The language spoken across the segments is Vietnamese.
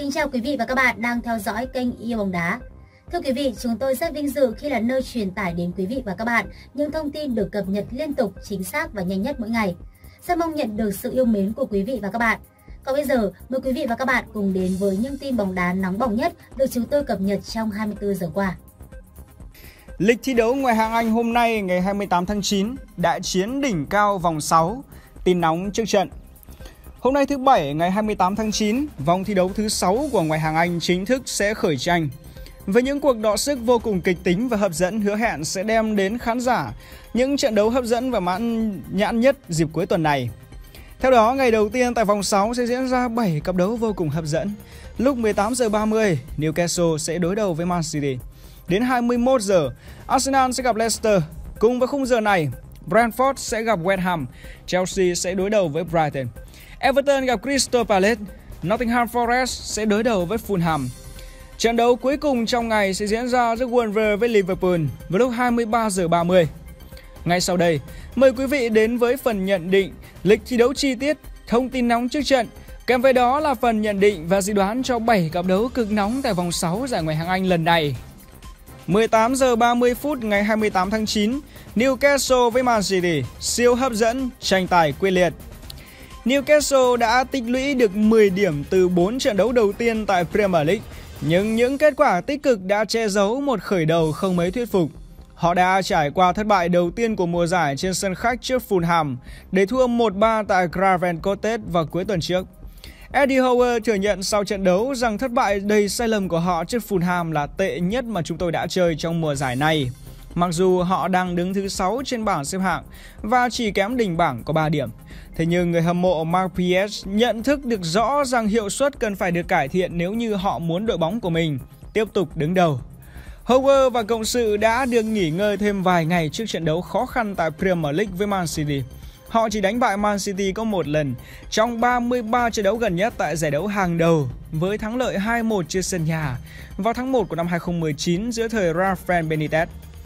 Kính chào quý vị và các bạn đang theo dõi kênh Yêu Bóng Đá. Thưa quý vị, chúng tôi rất vinh dự khi là nơi truyền tải đến quý vị và các bạn những thông tin được cập nhật liên tục, chính xác và nhanh nhất mỗi ngày. Rất mong nhận được sự yêu mến của quý vị và các bạn. Còn bây giờ, mời quý vị và các bạn cùng đến với những tin bóng đá nóng bỏng nhất được chúng tôi cập nhật trong 24 giờ qua. Lịch thi đấu ngoại hạng Anh hôm nay ngày 28 tháng 9, đại chiến đỉnh cao vòng 6, tin nóng trước trận. Hôm nay thứ Bảy ngày 28 tháng 9, vòng thi đấu thứ 6 của ngoại hạng Anh chính thức sẽ khởi tranh. Với những cuộc đọ sức vô cùng kịch tính và hấp dẫn hứa hẹn sẽ đem đến khán giả những trận đấu hấp dẫn và mãn nhãn nhất dịp cuối tuần này. Theo đó, ngày đầu tiên tại vòng 6 sẽ diễn ra 7 cặp đấu vô cùng hấp dẫn. Lúc 18 giờ 30, Newcastle sẽ đối đầu với Man City. Đến 21 giờ, Arsenal sẽ gặp Leicester. Cùng với khung giờ này, Brentford sẽ gặp West Ham, Chelsea sẽ đối đầu với Brighton. Everton gặp Crystal Palace, Nottingham Forest sẽ đối đầu với Fulham. Trận đấu cuối cùng trong ngày sẽ diễn ra giữa Wolves với Liverpool vào lúc 23 giờ 30. Ngay sau đây, mời quý vị đến với phần nhận định, lịch thi đấu chi tiết, thông tin nóng trước trận. Kèm với đó là phần nhận định và dự đoán cho 7 cặp đấu cực nóng tại vòng 6 giải ngoại hạng Anh lần này. 18 giờ 30 phút ngày 28 tháng 9, Newcastle với Man City, siêu hấp dẫn, tranh tài quyết liệt. Newcastle đã tích lũy được 10 điểm từ 4 trận đấu đầu tiên tại Premier League, nhưng những kết quả tích cực đã che giấu một khởi đầu không mấy thuyết phục. Họ đã trải qua thất bại đầu tiên của mùa giải trên sân khách trước Fulham để thua 1-3 tại Craven Cottage vào cuối tuần trước. Eddie Howe thừa nhận sau trận đấu rằng thất bại đầy sai lầm của họ trước Fulham là tệ nhất mà chúng tôi đã chơi trong mùa giải này. Mặc dù họ đang đứng thứ 6 trên bảng xếp hạng và chỉ kém đỉnh bảng có 3 điểm. Thế nhưng người hâm mộ Mark Pierce nhận thức được rõ rằng hiệu suất cần phải được cải thiện nếu như họ muốn đội bóng của mình tiếp tục đứng đầu. Howe và cộng sự đã được nghỉ ngơi thêm vài ngày trước trận đấu khó khăn tại Premier League với Man City. Họ chỉ đánh bại Man City có một lần trong 33 trận đấu gần nhất tại giải đấu hàng đầu với thắng lợi 2-1 trên sân nhà vào tháng 1 của năm 2019 giữa thời Rafael Benitez.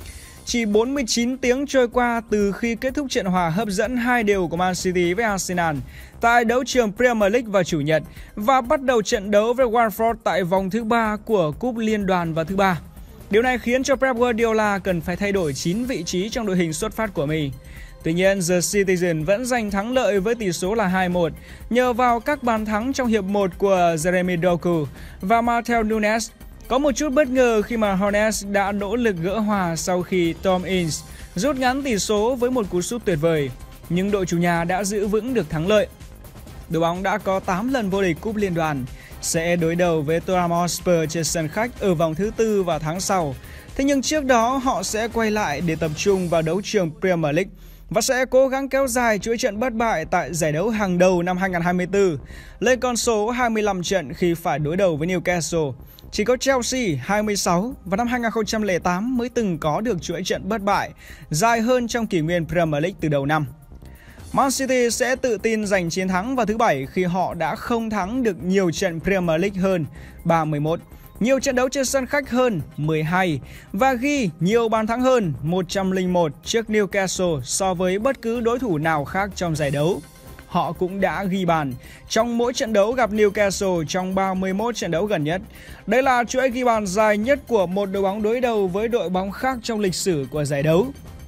Chỉ 49 tiếng trôi qua từ khi kết thúc trận hòa hấp dẫn 2-2 của Man City với Arsenal tại đấu trường Premier League vào Chủ nhật và bắt đầu trận đấu với Watford tại vòng thứ 3 của Cúp Liên đoàn vào thứ 3. Điều này khiến cho Pep Guardiola cần phải thay đổi 9 vị trí trong đội hình xuất phát của mình. Tuy nhiên, The Citizen vẫn giành thắng lợi với tỷ số là 2-1 nhờ vào các bàn thắng trong hiệp 1 của Jeremy Doku và Matheus Nunes. Có một chút bất ngờ khi mà Hornets đã nỗ lực gỡ hòa sau khi Tom Ince rút ngắn tỷ số với một cú sút tuyệt vời, nhưng đội chủ nhà đã giữ vững được thắng lợi. Đội bóng đã có 8 lần vô địch Cúp Liên đoàn, sẽ đối đầu với Tottenham Hotspur trên sân khách ở vòng thứ 4 vào tháng sau. Thế nhưng trước đó họ sẽ quay lại để tập trung vào đấu trường Premier League và sẽ cố gắng kéo dài chuỗi trận bất bại tại giải đấu hàng đầu năm 2024 lên con số 25 trận khi phải đối đầu với Newcastle. Chỉ có Chelsea 26 và năm 2008 mới từng có được chuỗi trận bất bại dài hơn trong kỷ nguyên Premier League từ đầu năm. Man City sẽ tự tin giành chiến thắng vào thứ Bảy khi họ đã không thắng được nhiều trận Premier League hơn 31, nhiều trận đấu trên sân khách hơn 12 và ghi nhiều bàn thắng hơn 101 trước Newcastle so với bất cứ đối thủ nào khác trong giải đấu. Họ cũng đã ghi bàn trong mỗi trận đấu gặp Newcastle trong 31 trận đấu gần nhất. Đây là chuỗi ghi bàn dài nhất của một đội bóng đối đầu với đội bóng khác trong lịch sử của giải đấu.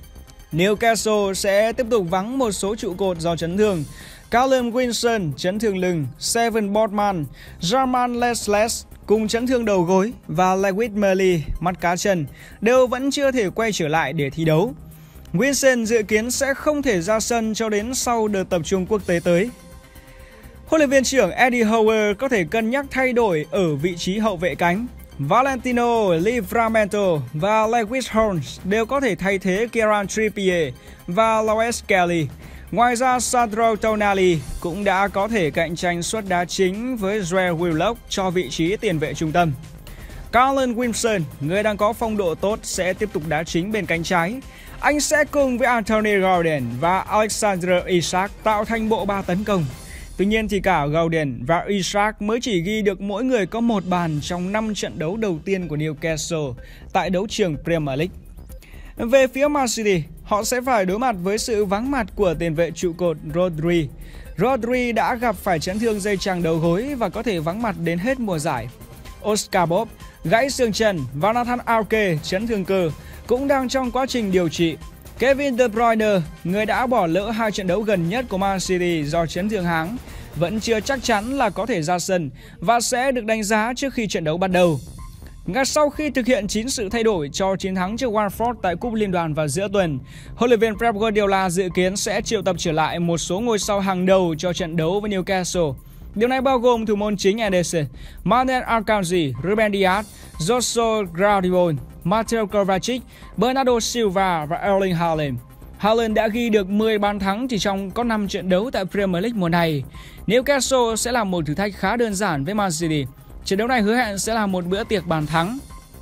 Newcastle sẽ tiếp tục vắng một số trụ cột do chấn thương. Callum Wilson chấn thương lưng, Seven Botman, Jamal Lascelles cùng chấn thương đầu gối và Lewis Merley mắt cá chân đều vẫn chưa thể quay trở lại để thi đấu. Wilson dự kiến sẽ không thể ra sân cho đến sau đợt tập trung quốc tế tới. Huấn luyện viên trưởng Eddie Howe có thể cân nhắc thay đổi ở vị trí hậu vệ cánh. Valentino Livramento và Lewis Holmes đều có thể thay thế Kieran Trippier và Lewis Kelly. Ngoài ra, Sandro Tonali cũng đã có thể cạnh tranh suất đá chính với Joel Willock cho vị trí tiền vệ trung tâm. Callum Wilson, người đang có phong độ tốt, sẽ tiếp tục đá chính bên cánh trái. Anh sẽ cùng với Anthony Gordon và Alexander Isak tạo thành bộ ba tấn công. Tuy nhiên thì cả Gordon và Isak mới chỉ ghi được mỗi người có một bàn trong 5 trận đấu đầu tiên của Newcastle tại đấu trường Premier League. Về phía Man City, họ sẽ phải đối mặt với sự vắng mặt của tiền vệ trụ cột Rodri. Rodri đã gặp phải chấn thương dây chằng đầu gối và có thể vắng mặt đến hết mùa giải. Oscar Bob gãy xương chân và Nathan Ake chấn thương cơ cũng đang trong quá trình điều trị. Kevin De Bruyne, người đã bỏ lỡ 2 trận đấu gần nhất của Man City do chấn thương háng, vẫn chưa chắc chắn là có thể ra sân và sẽ được đánh giá trước khi trận đấu bắt đầu. Ngay sau khi thực hiện 9 sự thay đổi cho chiến thắng trước Watford tại Cúp Liên đoàn vào giữa tuần, huấn luyện viên Pep Guardiola dự kiến sẽ triệu tập trở lại một số ngôi sao hàng đầu cho trận đấu với Newcastle. Điều này bao gồm thủ môn chính Ederson, Manuel Akanji, Ruben Dias, Joshua Guardiola, Mateo Kovacic, Bernardo Silva và Erling Haaland. Haaland đã ghi được 10 bàn thắng chỉ trong có 5 trận đấu tại Premier League mùa này. Newcastle sẽ là một thử thách khá đơn giản với Man City. Trận đấu này hứa hẹn sẽ là một bữa tiệc bàn thắng.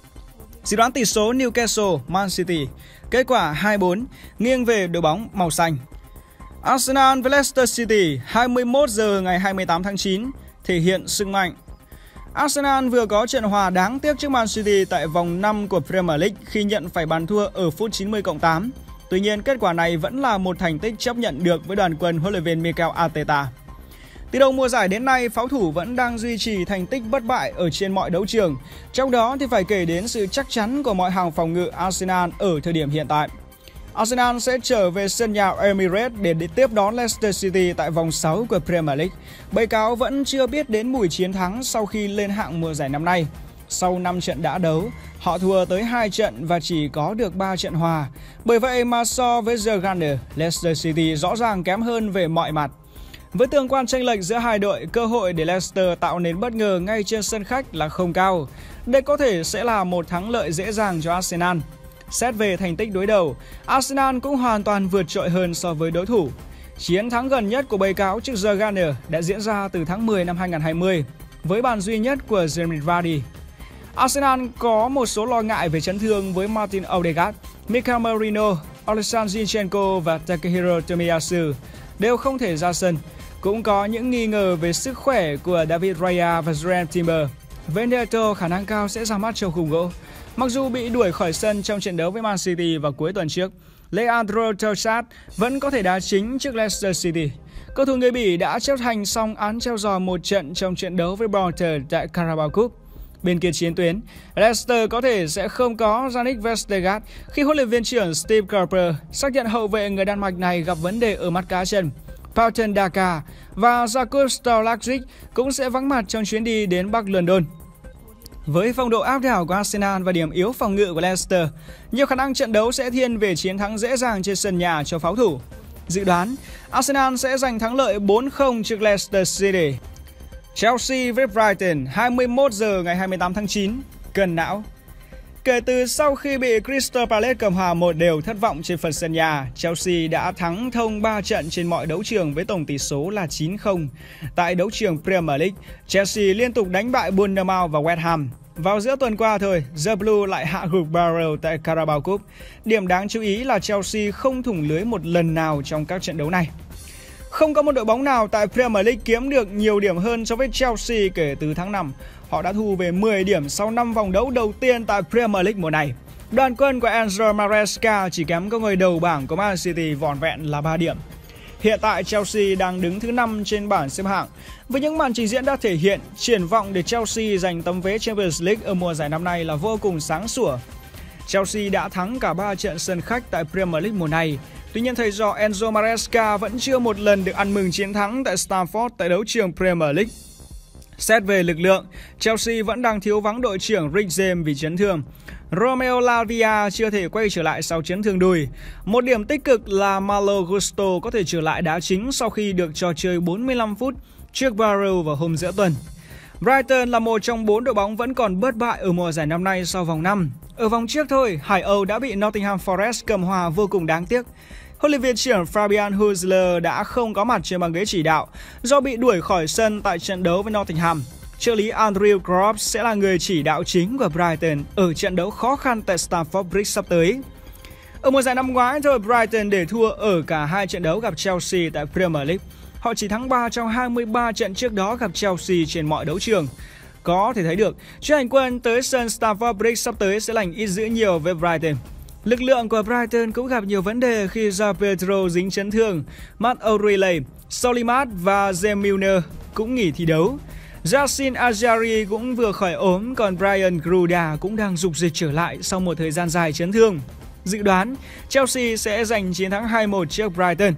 Dự đoán tỷ số Newcastle Man City, kết quả 2-4 nghiêng về đội bóng màu xanh. Arsenal với Leicester City 21 giờ ngày 28 tháng 9 thể hiện sức mạnh. Arsenal vừa có trận hòa đáng tiếc trước Man City tại vòng 5 của Premier League khi nhận phải bàn thua ở phút 90+8. Tuy nhiên, kết quả này vẫn là một thành tích chấp nhận được với đoàn quân huấn luyện viên Mikel Arteta. Từ đầu mùa giải đến nay, pháo thủ vẫn đang duy trì thành tích bất bại ở trên mọi đấu trường. Trong đó thì phải kể đến sự chắc chắn của mọi hàng phòng ngự Arsenal ở thời điểm hiện tại. Arsenal sẽ trở về sân nhà Emirates để tiếp đón Leicester City tại vòng 6 của Premier League. Báo cáo vẫn chưa biết đến mùi chiến thắng sau khi lên hạng mùa giải năm nay. Sau 5 trận đã đấu, họ thua tới 2 trận và chỉ có được 3 trận hòa. Bởi vậy mà so với The Gunners, Leicester City rõ ràng kém hơn về mọi mặt. Với tương quan chênh lệch giữa hai đội, cơ hội để Leicester tạo nên bất ngờ ngay trên sân khách là không cao. Đây có thể sẽ là một thắng lợi dễ dàng cho Arsenal. Xét về thành tích đối đầu, Arsenal cũng hoàn toàn vượt trội hơn so với đối thủ. Chiến thắng gần nhất của Bầy Cáo trước The Gunners đã diễn ra từ tháng 10 năm 2020, với bàn duy nhất của Jamie Vardy. Arsenal có một số lo ngại về chấn thương với Martin Odegaard, Mikel Merino, Alexander Zinchenko và Takehiro Tomiyasu đều không thể ra sân. Cũng có những nghi ngờ về sức khỏe của David Raya và Joel Timber. Với Neto khả năng cao sẽ ra mắt trong khung gỗ. Mặc dù bị đuổi khỏi sân trong trận đấu với Man City vào cuối tuần trước, Leandro Trossard vẫn có thể đá chính trước Leicester City. Cầu thủ người Bỉ đã chấp hành xong án treo giò một trận trong trận đấu với Brighton tại Carabao Cup. Bên kia chiến tuyến, Leicester có thể sẽ không có Yannick Vestergaard khi huấn luyện viên trưởng Steve Cooper xác nhận hậu vệ người Đan Mạch này gặp vấn đề ở mắt cá chân. Patton Daka và Jakub Stolajic cũng sẽ vắng mặt trong chuyến đi đến Bắc London. Với phong độ áp đảo của Arsenal và điểm yếu phòng ngự của Leicester, nhiều khả năng trận đấu sẽ thiên về chiến thắng dễ dàng trên sân nhà cho pháo thủ. Dự đoán, Arsenal sẽ giành thắng lợi 4-0 trước Leicester City. Chelsea với Brighton 21 giờ ngày 28 tháng 9, cân não. Kể từ sau khi bị Crystal Palace cầm hòa 1-1 thất vọng trên phần sân nhà, Chelsea đã thắng thông 3 trận trên mọi đấu trường với tổng tỷ số là 9-0. Tại đấu trường Premier League, Chelsea liên tục đánh bại Bournemouth và West Ham. Vào giữa tuần qua thôi, The Blue lại hạ gục Barrow tại Carabao Cup. Điểm đáng chú ý là Chelsea không thủng lưới một lần nào trong các trận đấu này. Không có một đội bóng nào tại Premier League kiếm được nhiều điểm hơn so với Chelsea kể từ tháng 5. Họ đã thu về 10 điểm sau 5 vòng đấu đầu tiên tại Premier League mùa này. Đoàn quân của Enzo Maresca chỉ kém có người đầu bảng của Man City vỏn vẹn là 3 điểm. Hiện tại Chelsea đang đứng thứ 5 trên bảng xếp hạng. Với những màn trình diễn đã thể hiện, triển vọng để Chelsea giành tấm vé Champions League ở mùa giải năm nay là vô cùng sáng sủa. Chelsea đã thắng cả 3 trận sân khách tại Premier League mùa này. Tuy nhiên thầy trò Enzo Maresca vẫn chưa một lần được ăn mừng chiến thắng tại Stamford tại đấu trường Premier League. Xét về lực lượng, Chelsea vẫn đang thiếu vắng đội trưởng Rick James vì chấn thương. Romeo Lavia chưa thể quay trở lại sau chấn thương đùi. Một điểm tích cực là Malo Gusto có thể trở lại đá chính sau khi được trò chơi 45 phút trước Barrow vào hôm giữa tuần. Brighton là một trong 4 đội bóng vẫn còn bất bại ở mùa giải năm nay sau vòng 5. Ở vòng trước thôi, Hải Âu đã bị Nottingham Forest cầm hòa vô cùng đáng tiếc. Huấn luyện viên trưởng Fabian Husler đã không có mặt trên băng ghế chỉ đạo do bị đuổi khỏi sân tại trận đấu với Nottingham. Trợ lý Andrew Groves sẽ là người chỉ đạo chính của Brighton ở trận đấu khó khăn tại Stamford Bridge sắp tới. Ở mùa giải năm ngoái thôi, Brighton để thua ở cả 2 trận đấu gặp Chelsea tại Premier League. Họ chỉ thắng 3 trong 23 trận trước đó gặp Chelsea trên mọi đấu trường. Có thể thấy được, chuyến hành quân tới sân Stamford Bridge sắp tới sẽ lành ít dữ nhiều với Brighton. Lực lượng của Brighton cũng gặp nhiều vấn đề khi João Pedro dính chấn thương, Matt O'Reilly, Solimat và James Milner cũng nghỉ thi đấu. Yacine Adjari cũng vừa khỏi ốm, còn Brian Gruda cũng đang dục dịch trở lại sau một thời gian dài chấn thương. Dự đoán Chelsea sẽ giành chiến thắng 2-1 trước Brighton.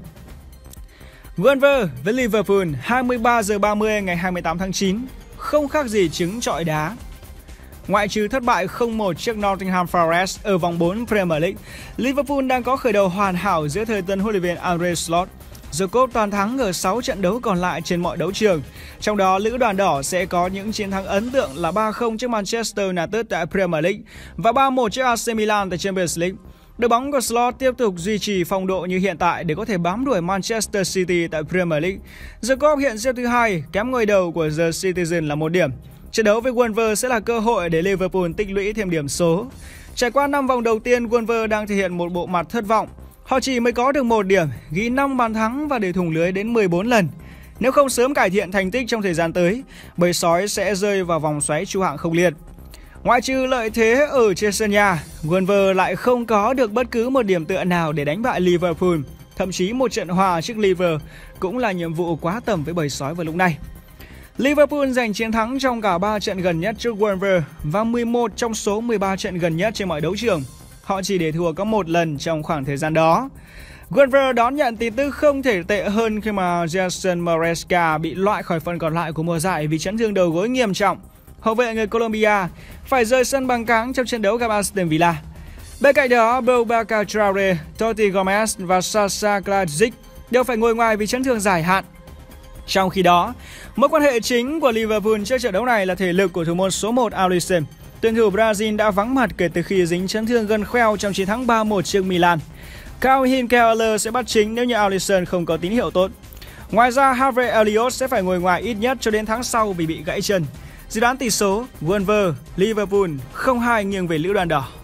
Wolves với Liverpool 23h30 ngày 28 tháng 9, không khác gì trứng trọi đá. Ngoại trừ thất bại 0-1 trước Nottingham Forest ở vòng 4 Premier League, Liverpool đang có khởi đầu hoàn hảo dưới thời tân huấn luyện viên Arne Slot. The Cop toàn thắng ở 6 trận đấu còn lại trên mọi đấu trường. Trong đó, Lữ đoàn đỏ sẽ có những chiến thắng ấn tượng là 3-0 trước Manchester United tại Premier League và 3-1 trước AC Milan tại Champions League. Đội bóng của Slot tiếp tục duy trì phong độ như hiện tại để có thể bám đuổi Manchester City tại Premier League. The Cop hiện xếp thứ 2, kém ngôi đầu của The Citizen là 1 điểm. Trận đấu với Wolves sẽ là cơ hội để Liverpool tích lũy thêm điểm số. Trải qua 5 vòng đầu tiên, Wolves đang thể hiện một bộ mặt thất vọng. Họ chỉ mới có được 1 điểm, ghi 5 bàn thắng và để thủng lưới đến 14 lần. Nếu không sớm cải thiện thành tích trong thời gian tới, bầy sói sẽ rơi vào vòng xoáy tru hạng không liệt. Ngoại trừ lợi thế ở trên sân nhà, Wolves lại không có được bất cứ một điểm tựa nào để đánh bại Liverpool. Thậm chí một trận hòa trước Liverpool cũng là nhiệm vụ quá tầm với bầy sói vào lúc này. Liverpool giành chiến thắng trong cả 3 trận gần nhất trước Wolves và 11 trong số 13 trận gần nhất trên mọi đấu trường. Họ chỉ để thua có 1 lần trong khoảng thời gian đó. Wolves đón nhận tin tức không thể tệ hơn khi mà Jason Maresca bị loại khỏi phần còn lại của mùa giải vì chấn thương đầu gối nghiêm trọng. Hậu vệ người Colombia phải rời sân bằng cáng trong trận đấu gặp Aston Villa. Bên cạnh đó, Boubacar Traoré, Totti Gomez và Sasa Kalajdzic đều phải ngồi ngoài vì chấn thương dài hạn. Trong khi đó, mối quan hệ chính của Liverpool trước trận đấu này là thể lực của thủ môn số 1 Alisson. Tuyển thủ Brazil đã vắng mặt kể từ khi dính chấn thương gân khoeo trong chiến thắng 3-1 trước Milan. Kyle Hincapie sẽ bắt chính nếu như Alisson không có tín hiệu tốt. Ngoài ra, Harvey Elliott sẽ phải ngồi ngoài ít nhất cho đến tháng sau vì bị gãy chân. Dự đoán tỷ số Wolves Liverpool 0-2 nghiêng về Lữ đoàn đỏ.